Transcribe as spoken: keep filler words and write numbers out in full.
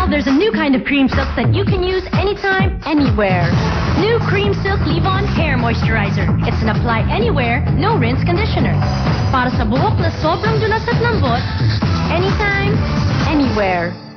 there's a new kind of cream silk that you can use anytime, anywhere. New Cream Silk Leave-On Hair Moisturizer. It's an apply anywhere, no rinse conditioner. Para sa buhok na sobrang dulas at lambot, anytime, anywhere.